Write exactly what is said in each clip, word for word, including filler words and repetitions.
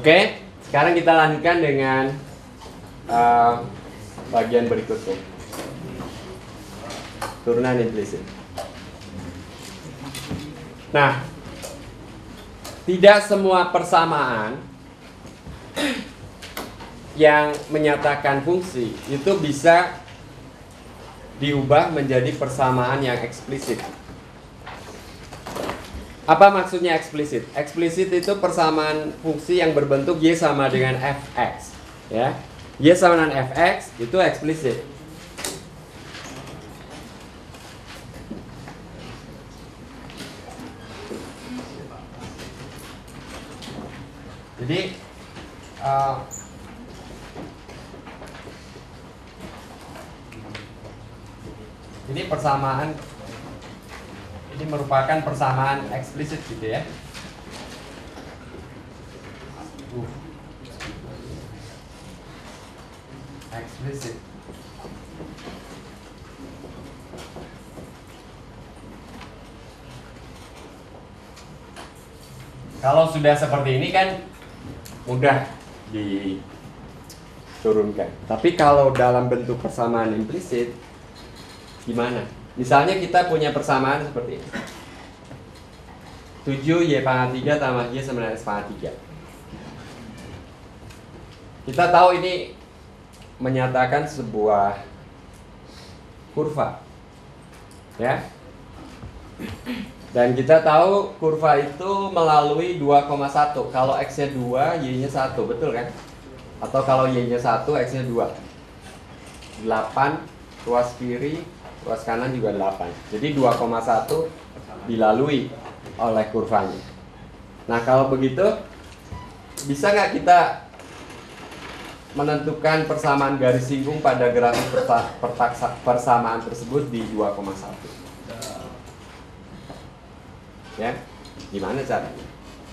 Oke, sekarang kita lanjutkan dengan uh, bagian berikutnya. Turunan implisit. Nah, tidak semua persamaan yang menyatakan fungsi itu bisa diubah menjadi persamaan yang eksplisit. Apa maksudnya eksplisit? Eksplisit itu persamaan fungsi yang berbentuk Y sama dengan Fx, ya. Y sama dengan Fx itu eksplisit. Jadi uh, ini persamaan, ini merupakan persamaan eksplisit gitu ya. Uh. Eksplisit. Kalau sudah seperti ini kan mudah diturunkan. Tapi kalau dalam bentuk persamaan implisit gimana? Misalnya kita punya persamaan seperti ini. tujuh Y pangkat tiga tambah Y sama dengan X pangkat tiga. Kita tahu ini menyatakan sebuah kurva. Ya. Dan kita tahu kurva itu melalui dua koma satu. Kalau X-nya dua, Y-nya satu, betul kan? Atau kalau Y-nya satu, X-nya dua. delapan, ruas kiri, ruas kanan juga delapan. Jadi dua koma satu dilalui oleh kurvanya. Nah, kalau begitu bisa nggak kita menentukan persamaan garis singgung pada grafik persamaan tersebut di dua koma satu? Ya, gimana caranya?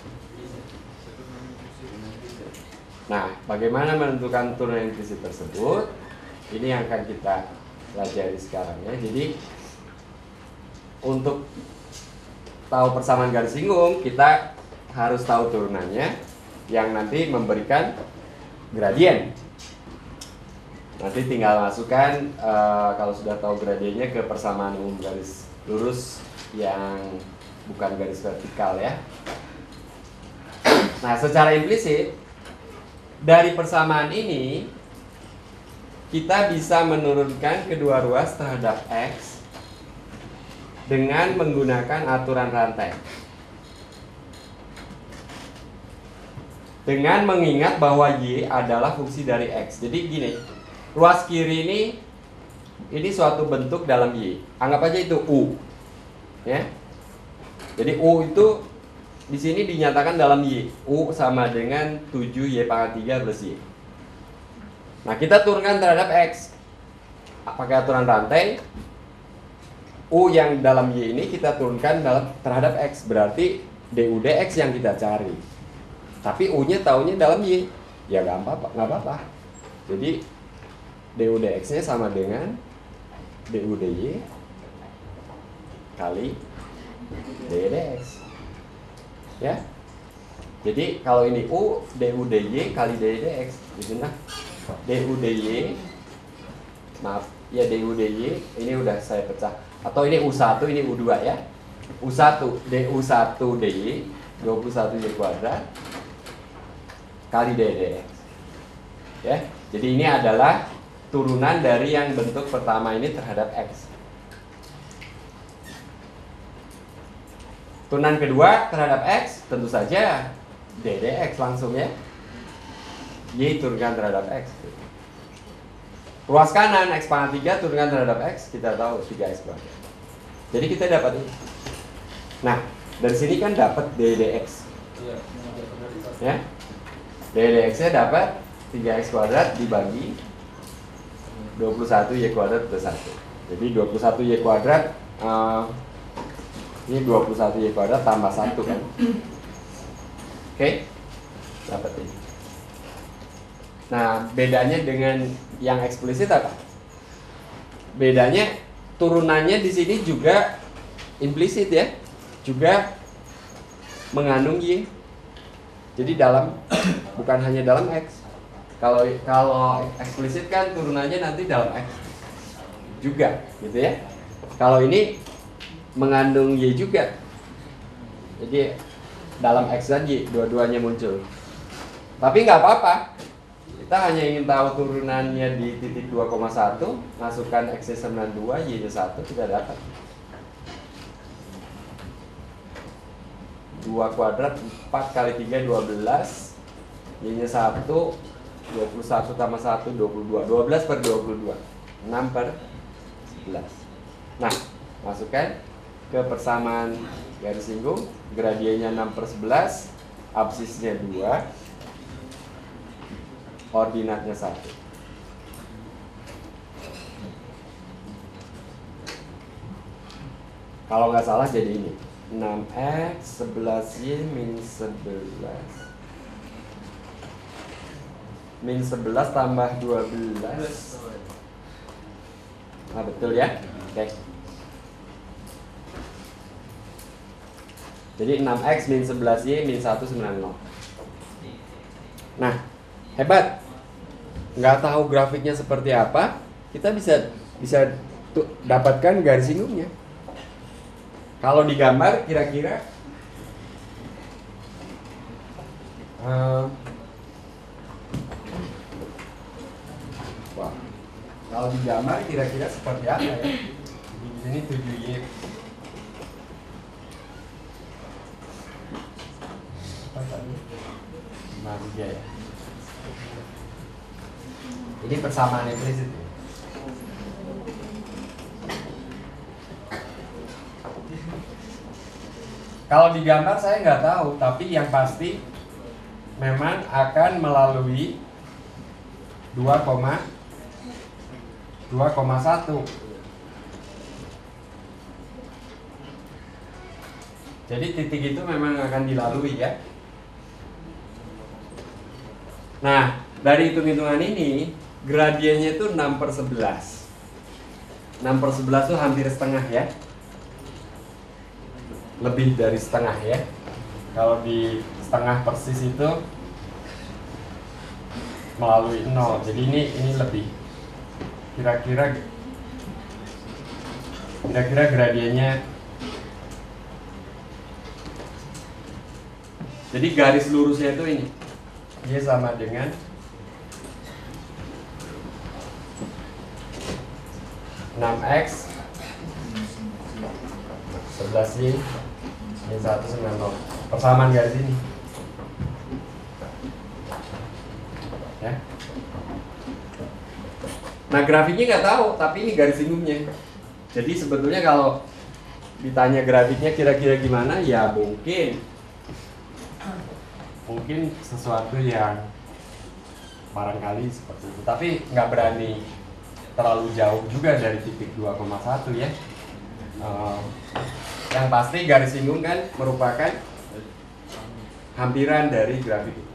Nah, bagaimana menentukan turunan implisit tersebut? Ini yang akan kita pelajari sekarang ya. Jadi untuk tahu persamaan garis singgung, kita harus tahu turunannya yang nanti memberikan gradien. Nanti tinggal masukkan uh, kalau sudah tahu gradiennya ke persamaan umum garis lurus yang bukan garis vertikal ya. Nah, secara implisit dari persamaan ini kita bisa menurunkan kedua ruas terhadap X dengan menggunakan aturan rantai. Dengan mengingat bahwa Y adalah fungsi dari X. Jadi gini, ruas kiri ini ini suatu bentuk dalam Y. Anggap aja itu U. Ya. Jadi U itu di sini dinyatakan dalam Y. U sama dengan tujuh Y pangkat tiga plus Y. Nah, kita turunkan terhadap X pakai aturan rantai. U yang dalam Y ini kita turunkan dalam terhadap X. Berarti D U D X yang kita cari. Tapi U-nya taunya dalam Y. Ya nggak apa-apa, nggak apa-apa. Jadi D U D X-nya sama dengan D U D Y kali D U D X. Ya. Jadi kalau ini U, D U D Y kali D U D X. Gitu nah. D U D Y, maaf, ya D U D Y, ini udah saya pecah. Atau ini U satu, ini U dua ya. U satu, D U satu D Y, dua puluh satu Y kuadrat, kali D U D X. Ya, jadi ini adalah turunan dari yang bentuk pertama ini terhadap X. Turunan kedua terhadap X, tentu saja D D X langsung ya. Y turunkan terhadap X. Ruas kanan X pangkat tiga turunkan terhadap X, kita tahu tiga X kuadrat. Jadi kita dapat ini. Nah, dari sini kan dapat D D X. Ya. D D X-nya dapat tiga X kuadrat dibagi dua puluh satu Y kuadrat plus satu. Jadi dua puluh satu Y kuadrat uh, ini dua puluh satu Y kuadrat tambah satu kan. Oke. Okay? Dapat ini. Nah, bedanya dengan yang eksplisit apa? Bedanya turunannya di sini juga implisit ya. Juga mengandung Y. Jadi dalam, bukan hanya dalam X. Kalau kalau eksplisit kan turunannya nanti dalam X juga, gitu ya. Kalau ini mengandung Y juga, jadi dalam X dan Y dua-duanya muncul. Tapi nggak apa-apa, kita hanya ingin tahu turunannya di titik dua koma satu, masukkan X-nya sembilan puluh dua, Y-nya satu, kita dapat dua kuadrat empat kali tiga dua belas, Y-nya satu, dua puluh satu tambah satu dua puluh dua, dua belas per dua puluh dua, enam per sebelas. Nah, masukkan ke persamaan garis singgung, gradiennya enam per sebelas, absisnya dua, ordinatnya satu. Kalau nggak salah jadi ini enam X, sebelas Y, min sebelas, min sebelas tambah dua belas. Nah, betul ya? Oke. Jadi enam X min sebelas Y min seratus sembilan puluh. Nah, hebat. Nggak tahu grafiknya seperti apa, kita bisa bisa tuh, dapatkan garis singgungnya. Kalau digambar kira-kira uh, wah, kalau digambar kira-kira seperti apa ya? Di sini tujuh Y. Apa tadi? lima tiga ya. Ini persamaan implisit. Kalau digambar saya nggak tahu, tapi yang pasti memang akan melalui dua koma satu. Jadi titik itu memang akan dilalui ya. Nah, dari hitung-hitungan ini gradiennya itu enam per sebelas. enam per sebelas itu hampir setengah ya. Lebih dari setengah ya. Kalau di setengah persis itu melalui nol. Jadi ini ini lebih. Kira-kira kira-kira gradiennya. Jadi garis lurusnya itu ini. Y sama dengan enam X sebelas Y min seratus sembilan puluh. Persamaan garis ini ya. Nah, grafiknya nggak tahu, tapi ini garis singgungnya. Jadi sebetulnya kalau ditanya grafiknya kira-kira gimana, ya mungkin mungkin sesuatu yang barangkali seperti itu. Tapi nggak berani terlalu jauh juga dari titik dua koma satu ya. Uh, yang pasti garis singgung kan merupakan hampiran dari grafik itu.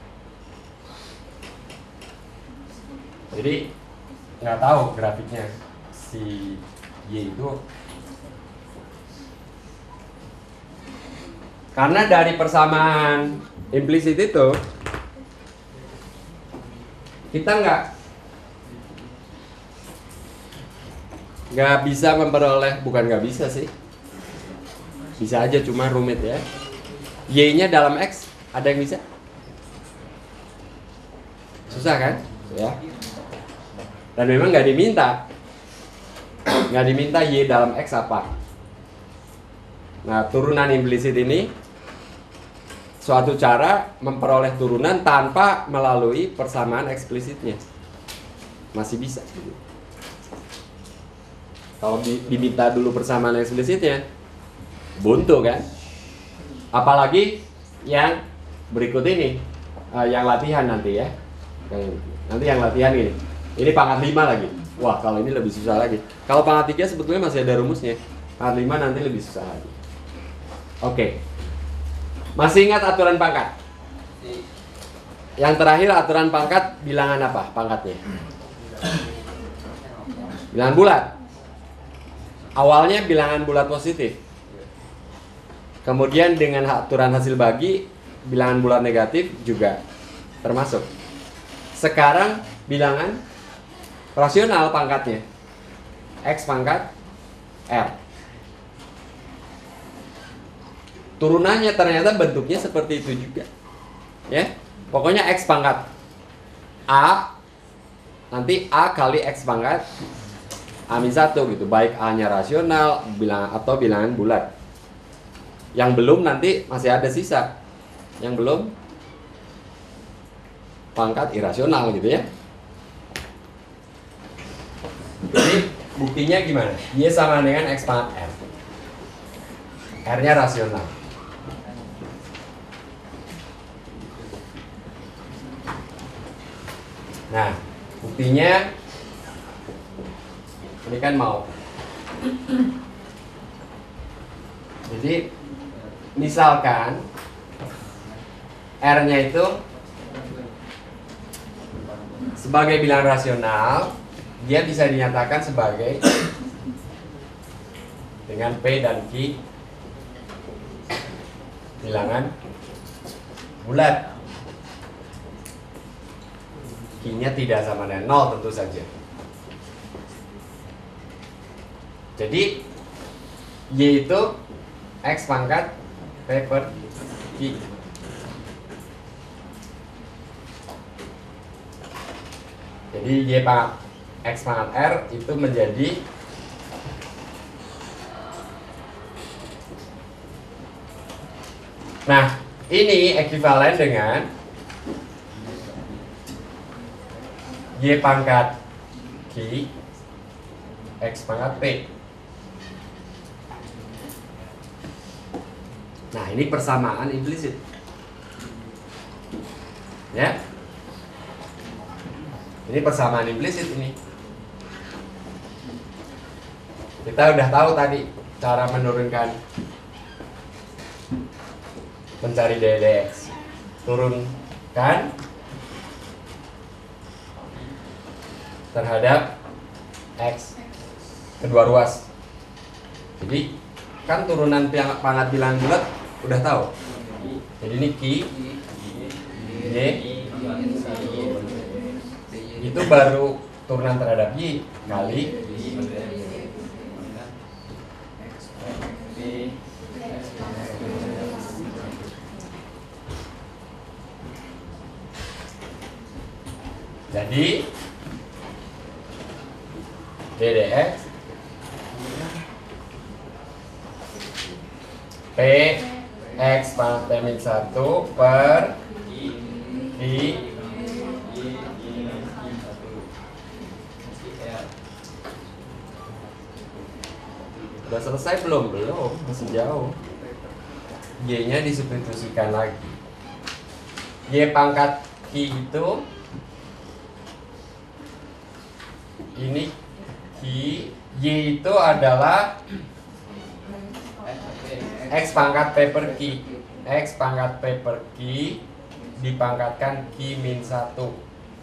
Jadi nggak tahu grafiknya si Y itu, karena dari persamaan implisit itu kita nggak nggak bisa memperoleh, bukan nggak bisa sih, bisa aja, cuma rumit ya. Y-nya dalam X ada yang bisa? Susah kan? Ya. Dan memang nggak diminta, nggak diminta Y dalam X apa. Nah, turunan implisit ini suatu cara memperoleh turunan tanpa melalui persamaan eksplisitnya, masih bisa. Kalau diminta dulu persamaan eksplisitnya, buntu kan? Apalagi yang berikut ini, uh, yang latihan nanti ya. Nanti yang latihan ini. Ini pangkat lima lagi. Wah, kalau ini lebih susah lagi. Kalau pangkat tiga sebetulnya masih ada rumusnya. Pangkat lima nanti lebih susah lagi. Oke. Masih ingat aturan pangkat? Yang terakhir aturan pangkat bilangan apa pangkatnya? Bilangan bulat. Awalnya bilangan bulat positif. Kemudian dengan aturan hasil bagi bilangan bulat negatif juga termasuk. Sekarang bilangan rasional pangkatnya X pangkat R. Turunannya ternyata bentuknya seperti itu juga. Ya, pokoknya X pangkat A, nanti A kali X pangkat A min satu gitu. Baik A-nya rasional bilangan atau bilangan bulat. Yang belum nanti masih ada sisa. Yang belum pangkat irasional gitu ya. Jadi buktinya gimana? Y sama dengan X pangkat R. R-nya rasional. Nah, buktinya ini kan mau. Jadi misalkan R-nya itu sebagai bilangan rasional, dia bisa dinyatakan sebagai dengan P dan Q bilangan bulat. Q-nya tidak sama dengan nol tentu saja. Jadi Y itu X pangkat P per Q. Jadi Y pangkat X pangkat R itu menjadi nah, ini ekuivalen dengan Y pangkat Q X pangkat P. Nah, ini persamaan implisit. Ya. Ini persamaan implisit ini. Kita udah tahu tadi cara menurunkan mencari D D X. Turunkan terhadap X kedua ruas. Jadi kan turunan pangkat bilangan bulat udah tahu. Jadi ini Q Y itu baru turunan terhadap Y kali jadi D D X P X pangkat P min satu per Q udah selesai belum? Belum, masih jauh. Y-nya disubstitusikan lagi. Y pangkat Q itu ini Q, Y itu adalah X pangkat P per Q. X pangkat P per Q dipangkatkan Q min satu.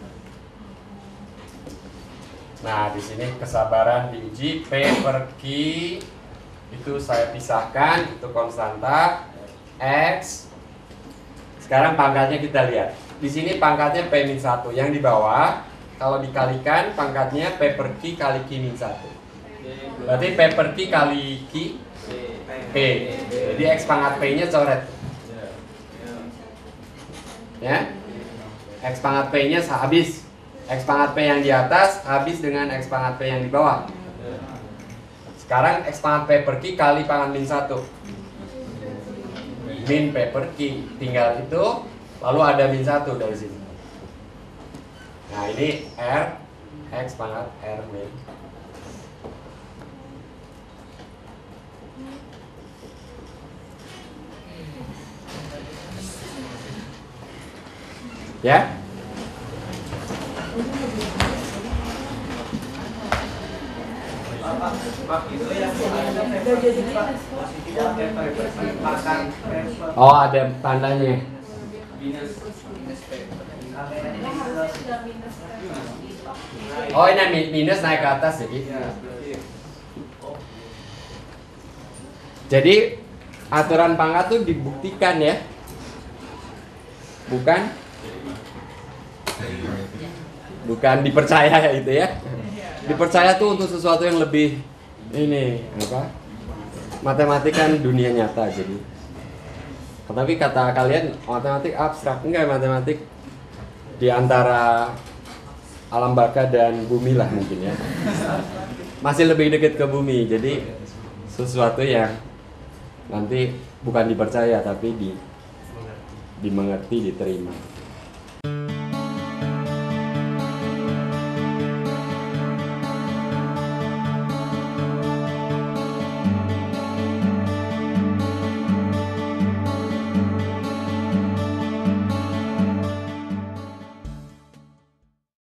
Nah, di sini kesabaran diuji. P per Q itu saya pisahkan, itu konstanta X. Sekarang pangkatnya kita lihat. Di sini pangkatnya P min satu. Yang di bawah kalau dikalikan pangkatnya P per Q kali Q min satu. Berarti P per Q kali Q P. Jadi X pangkat P-nya coret. Ya. X pangkat P-nya habis. X pangkat P yang di atas habis dengan X pangkat P yang di bawah. Sekarang X pangkat P per Q kali pangkat min satu. Min P per Q. Tinggal itu, lalu ada min satu dari sini. Nah, ini R, X pangkat R min. Ya? Oh, ada tandanya. Oh, ini minus naik ke atas jadi. Jadi aturan pangkat tuh dibuktikan ya. bukan bukan dipercaya itu ya. Dipercaya tuh untuk sesuatu yang lebih ini apa? Matematik kan dunia nyata jadi. Tapi kata kalian matematik abstrak, enggak, matematik di antara alam baka dan bumi lah mungkin ya. Masih lebih dekat ke bumi. Jadi sesuatu yang nanti bukan dipercaya tapi di dimengerti, diterima.